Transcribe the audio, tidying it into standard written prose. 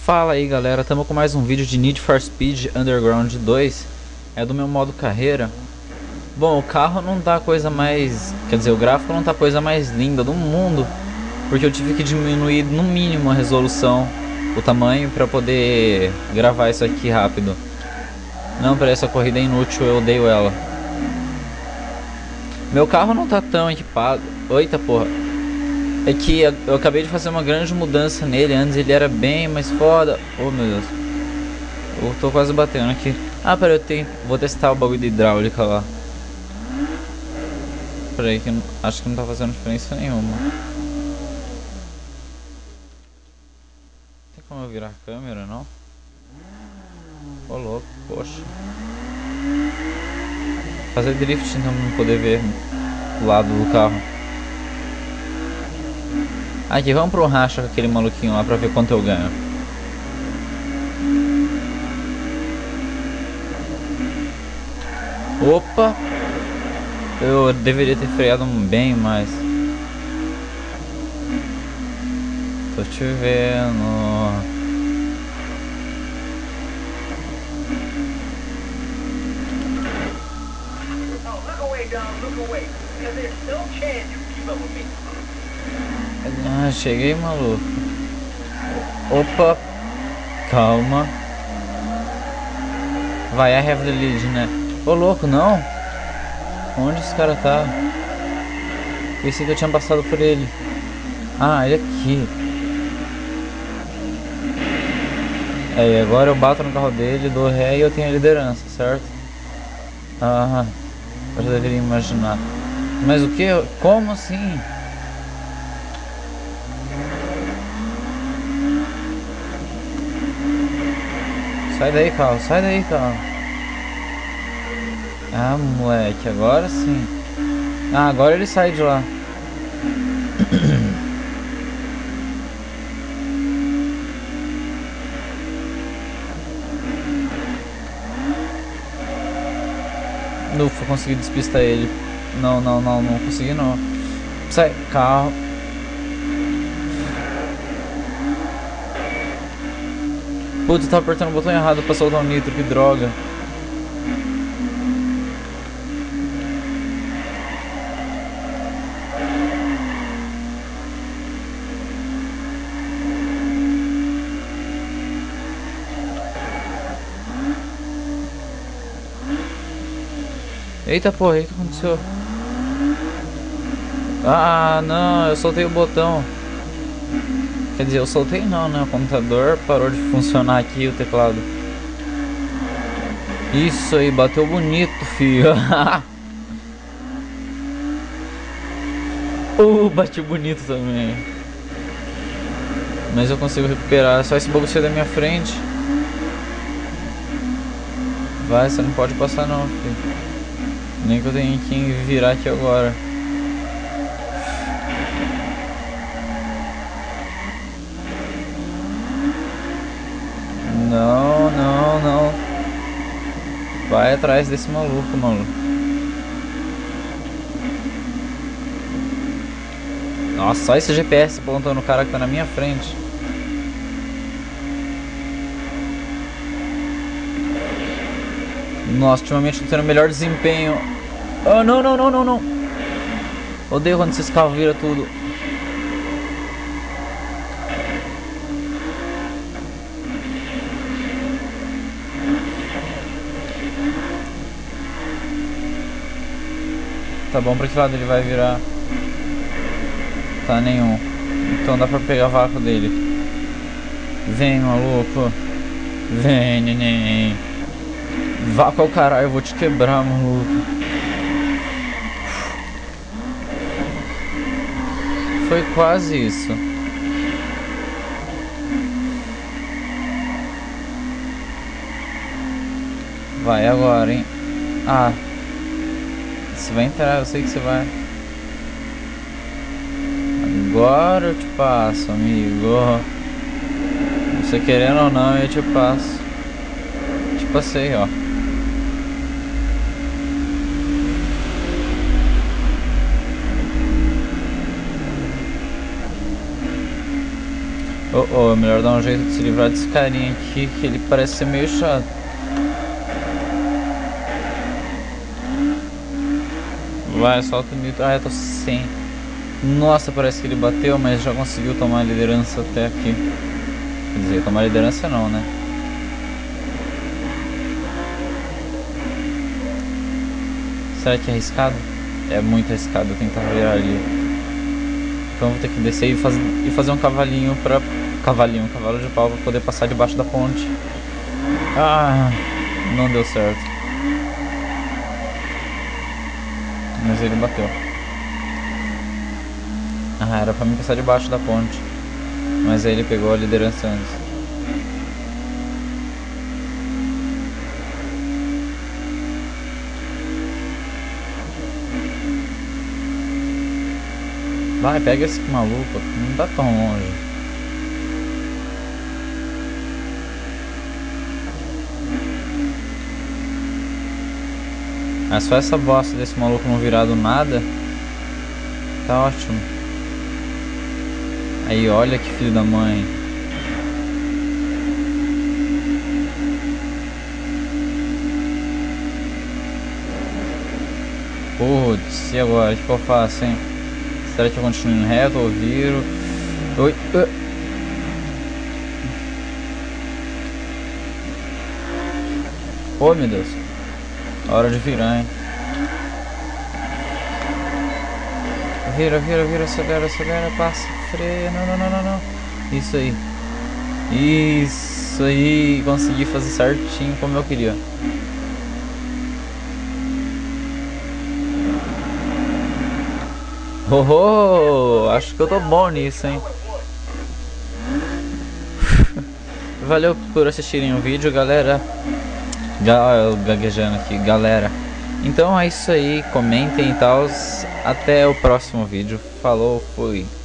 Fala aí galera, estamos com mais um vídeo de Need for Speed Underground 2. É do meu modo carreira. Bom, o carro não tá a coisa mais... Quer dizer, o gráfico não tá a coisa mais linda do mundo, porque eu tive que diminuir no mínimo a resolução, o tamanho, para poder gravar isso aqui rápido. Não, para essa corrida é inútil, eu odeio ela. Meu carro não tá tão equipado. Eita porra. É que eu acabei de fazer uma grande mudança nele. Antes ele era bem mais foda. Oh meu Deus, eu tô quase batendo aqui. Ah, peraí, vou testar o bagulho de hidráulica lá. Peraí, que acho que não tá fazendo diferença nenhuma. Tem como eu virar a câmera, não? Ô louco, poxa. Fazer drift então pra não poder ver o lado do carro. Aqui, vamos pro racha com aquele maluquinho lá pra ver quanto eu ganho. Opa! Eu deveria ter freado bem mais. Tô te vendo. Ah, cheguei, maluco. Opa, calma. Vai, I have the lead, né? Ô louco, não. Onde esse cara tá? Pensei que eu tinha passado por ele. Ah, ele aqui. Aí, agora eu bato no carro dele, dou ré e eu tenho a liderança, certo? Ah, eu já deveria imaginar. Mas o que? Como assim? Sai daí, carro, sai daí, carro. Ah, moleque, agora sim. Ah, agora ele sai de lá. Não vou conseguir despistar ele. Não consegui não. Sai, carro. Putz, eu tava apertando o botão errado pra soltar o nitro, que droga. Eita porra, o que aconteceu? Ah, não, eu soltei o botão. Quer dizer, eu soltei não, né? O computador parou de funcionar aqui, o teclado. Isso aí, bateu bonito, filho. Bati bonito também. Mas eu consigo recuperar, é só esse bagulho sair da minha frente. Vai, você não pode passar não, filho. Nem que eu tenha que virar aqui agora. Não. Vai atrás desse maluco, maluco. Nossa, só esse GPS apontando o cara que tá na minha frente. Nossa, ultimamente tô tendo melhor desempenho. Oh, não. Odeio quando esses carros viram tudo. Tá bom, pra que lado ele vai virar? Tá, nenhum. Então dá pra pegar o vácuo dele. Vem, maluco. Vem, neném. Vácuo ao caralho, eu vou te quebrar, maluco. Foi quase isso. Vai agora, hein? Ah, você vai entrar, eu sei que você vai. Agora eu te passo, amigo. Você querendo ou não, eu te passo. Te passei, ó. Oh, é melhor dar um jeito de se livrar desse carinha aqui, que ele parece ser meio chato. Vai, solta o nitro. Ah, eu tô sem. Nossa, parece que ele bateu, mas já conseguiu tomar a liderança até aqui. Quer dizer, tomar a liderança não, né? Será que é arriscado? É muito arriscado tentar virar ali. Então eu vou ter que descer e fazer um cavalinho pra... Cavalinho, um cavalo de pau pra poder passar debaixo da ponte. Ah, não deu certo. Mas ele bateu. Ah, era pra mim passar debaixo da ponte. Mas aí ele pegou a liderança antes. Vai, pega esse maluco. Não tá tão longe. É só essa bosta desse maluco não virar do nada. Tá ótimo. Aí, olha que filho da mãe. Putz, e agora? O que eu faço, hein? Será que eu continuo reto ou viro? Oi. Oh, meu Deus. Hora de virar, hein? Vira, acelera, passa, freia, não. Isso aí, consegui fazer certinho como eu queria. Acho que eu tô bom nisso, hein? Valeu por assistirem o vídeo, galera. Eu gaguejando aqui, galera. Então é isso aí, comentem e tal. Até o próximo vídeo. Falou, fui.